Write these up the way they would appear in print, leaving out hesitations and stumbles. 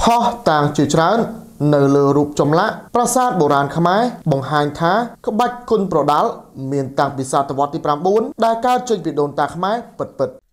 ផោះតាងជាច្រើននៅលើរូបចម្លាក់ប្រាសាទបុរាណខ្មែរបង្ហាញថាក្បាច់គុនប្រដាល់មានតាំងពីសតវត្សទី 9 ដែលកើតចេញពីដូនតាខ្មែរពិតៗ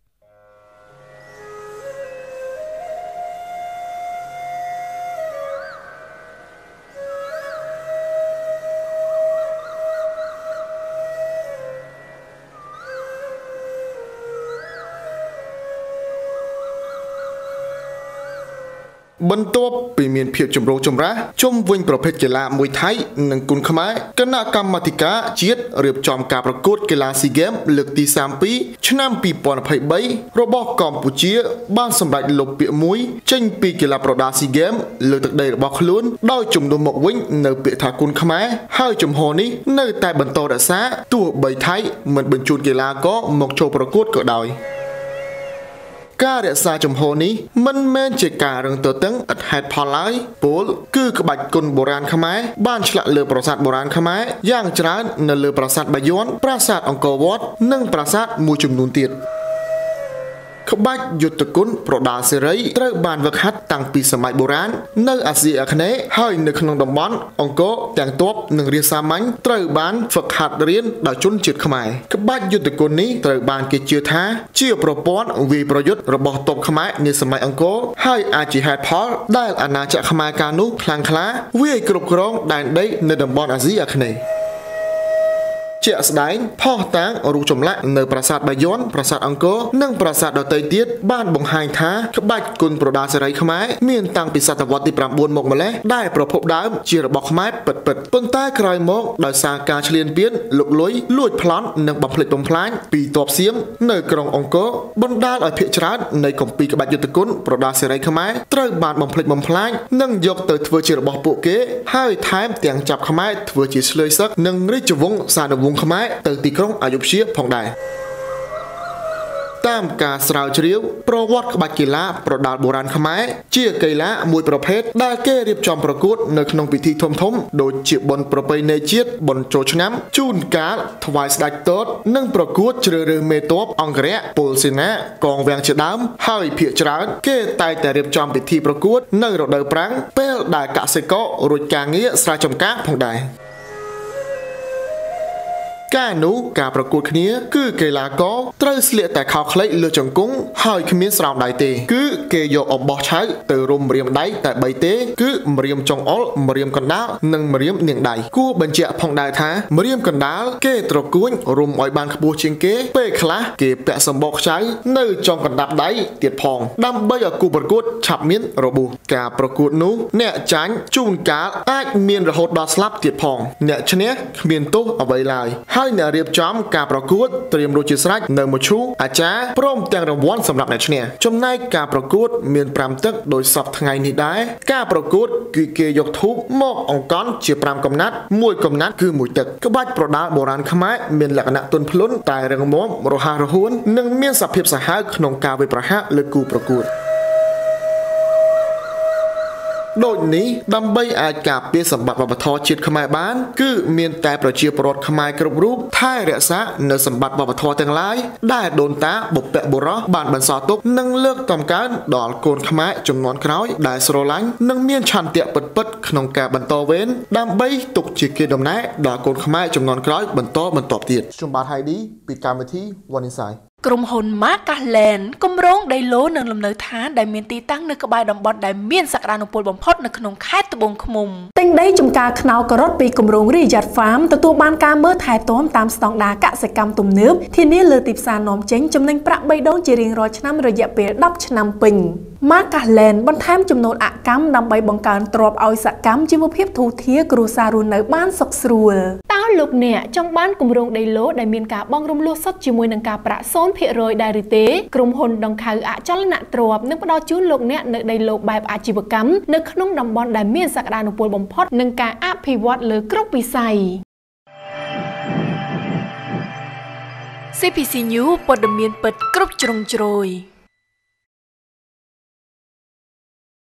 បន្ទាប់ពីមានភាពចម្រូងចម្រាសជុំវិញប្រភេទកីឡាមួយថៃនិងគុនខ្មែរគណៈកម្មាធិការជាតិរៀបចំការប្រកួតកីឡាស៊ីហ្គេមលើកទី32ឆ្នាំ 2023 របស់កម្ពុជាបានសម្រេចលុបពាក្យមួយចេញពីកីឡាប្រដាល់ស៊ីហ្គេមលើទឹកដីរបស់ខ្លួនដោយជំនួសមកវិញនៅពាក្យថាគុនខ្មែរហើយជំហរនេះនៅតែបន្តរក្សាទោះបីថៃមិនបញ្ជូនកីឡាករមកចូលប្រកួតក៏ដោយការរក្សាចំហនេះមិនមែនជាការរឹងទទឹងឥតហេតុផលឡើយពលគឺក្បាច់គុនបុរាណខ្មែរបានឆ្លាក់លើប្រាសាទបុរាណខ្មែរយ៉ាងច្រើននៅលើប្រាសាទបាយ័នប្រាសាទអង្គរវត្តនិងប្រាសាទមួយចំនួនទៀតក្បាច់យុទ្ធគុនប្រដាល់សេរីត្រូវបានវឹកហាត់តាំងពីសម័យបុរាណនៅអាស៊ីអាគ្នេយ៍ហើយនៅក្នុងតំបន់អង្គរទាំងទ័ពនិងរាជសាមញ្ញត្រូវបានហ្វឹកហាត់រៀនដោយជនជាតិខ្មែរក្បាច់យុទ្ធគុននេះត្រូវបានគេជឿថាជាប្រព័ន្ធវាយប្រយុទ្ធរបស់ទ័ពខ្មែរនាសម័យអង្គរហើយអាចជាហេតុផលដែលអាណាចក្រខ្មែរកាលនោះខ្លាំងក្លាវាយគ្រប់គ្រងដែនដីនៅតំបន់អាស៊ីអាគ្នេយ៍ជាក់ស្ដែងផុសតាងរូបចម្លាក់នៅប្រាសាទបាយ័នប្រាសាទអង្គរនិងប្រាសាទដទៃទៀតបានបង្ហាញថាក្បាច់គុនប្រដាល់សេរីខ្មែរមានតាំងពីសតវត្សទី 9 មកម្លេះដែលប្រភពដើមជារបស់ខ្មែរពិតៗប៉ុន្តែក្រោយមកដោយសារការឈ្លានពានលុកលុយលួចប្លន់និងបំផ្លិចបំផ្លាញពីទ័ពសៀមនៅក្រុងអង្គរបណ្ដាលឲ្យភាគច្រើននៃគម្ពីរក្បាច់យុទ្ធគុនប្រដាល់សេរីខ្មែរត្រូវបានបំផ្លិចបំផ្លាញនិងយកទៅធ្វើជារបស់ពួកគេហើយថែមទាំងចាប់ខ្មែរធ្វើជាឆ្លើយសឹកនិងរាជវង្សសានុវង្សខ្មែរទៅទីក្រុងអយុធ្យាផងដែរតាមការស្រាវជ្រាវប្រវត្តិក្បាច់កីឡាប្រដាល់បុរាណខ្មែរជាកីឡាមួយប្រភេទដែលគេរៀបចំប្រកួតនៅក្នុងពិធីធំៗដូចជាបុណ្យប្រពៃណីជាតិបុណ្យចូលឆ្នាំជូនកាលថ្វាយស្ដេចតូតនិងប្រកួតជ្រើសរើសមេទ័ពអង្គរៈពលសេនាកងវាំងជាដើមហើយភាគច្រើនគេតែងតែរៀបចំពិធីប្រកួតនៅរដូវប្រាំងពេលដែលកសិកររួចការងារស្រែចម្ការផងដែរការនោះការប្រកួតគ្នាគឺកីឡាករត្រូវស្លៀកតែខោខ្លីលើជង្គង់ហើយគ្មានស្រោមដៃទេគឺគេយកអំបោះឆៅទៅរុំម្រាមដៃតែ3ទេគឺម្រាមចុងអុលម្រាមកណ្ដាលនិងម្រាមនាងដៃគួរបញ្ជាក់ផងដែរថាម្រាមកណ្ដាលគេត្រកួនរុំឲ្យបានខ្ពស់ជាងគេពេលខ្លះគេពាក់សម្បកខ្ចៅនៅចុងកណ្ដាប់ដៃទៀតផងដើម្បីឲ្យគូប្រកួតឆាប់មានរបួសការប្រកួតនោះអ្នកចាញ់ជួនកាលអាចមានរហូតដល់ស្លាប់ទៀតផងអ្នកឈ្នះគ្មានទោសអ្វីឡើយហើយអ្នករៀបចំការប្រកួតត្រៀមរួចជាស្រេចនៅមឈូអាចារ្យព្រមទាំងរង្វាន់សម្រាប់អ្នកឈ្នះចំណែកការប្រកួតមាន5ទឹកដោយសពថ្ងៃនេះដែរការប្រកួតគឺគេយកធូបមកអង្កន់ជា5កំណាត់1កំណាត់គឺ1ទឹកក្បាច់ប្រដាល់បុរាណខ្មែរមានលក្ខណៈទន់ភ្លន់តែរឹងមាំរហ័សរហួននិងមានសភាពសាហាវក្នុងការវាយប្រហារលើគូប្រកួតដូចនេះដើម្បីអាចការពារសម្បត្តិវប្បធម៌ជាតិខ្មែរបានគឺមានតែប្រជាពលរដ្ឋខ្មែរគ្រប់រូបថែរក្សានៅសម្បត្តិវប្បធម៌ទាំងឡាយដែលដូនតាបុព្វបុរសបានបន្សល់ទុកនិងលើកតម្កើងដល់កូនខ្មែរជំនាន់ក្រោយដែលស្រឡាញ់និងមានឆន្ទៈពិតៗក្នុងការបន្តវេនដើម្បីទុកជាកេរដំណែលដល់កូនខ្មែរជំនាន់ក្រោយបន្តទៀតខ្ញុំបាទ Heidi ពីកម្មវិធី One Inside ក្រុមហ៊ុន Markland គម្រោងដីឡូនិងលំនៅឋានដែលមានទីតាំងនៅក្បែរតំបន់ដែលមានសក្តានុពលបំផុតនៅក្នុងខេត្តត្បូងឃ្មុំទិញដីចំការខ្នុរការ៉ុតពីគម្រោង Riyadh Farm ទទួលបានការមើលថែទាំតាមស្តង់ដារកសិកម្មទំនើបធានាលើទីផ្សារនាំចេញចំណេញប្រាក់3ដងជារៀងរាល់ឆ្នាំរយៈពេល10ឆ្នាំពេញ Markland បន្ថែមចំនួនអកម្មដើម្បីបង្កើនទ្រព្យឲ្យសកម្មជីវភាពធូរធារគ្រួសាររស់នៅបានសុខស្រួលតើលោកអ្នកចង់បានគម្រោងដីឡូដែលមានការបង់រំលោះសុទ្ធជាមួយនឹងការប្រាក់0% ដែរឬទេក្រុមហ៊ុនដង្ខៅអចលនទ្រព្យនឹងផ្ដល់ជូនលោកអ្នកនៅដីឡូបែបអាជីវកម្មនៅក្នុងតំបន់ដែលមានសក្តានុពលបំផុតនិងការអភិវឌ្ឍលើគ្រប់វិស័យ CPC News ព័ត៌មានពិតគ្រប់ជ្រុងជ្រោយ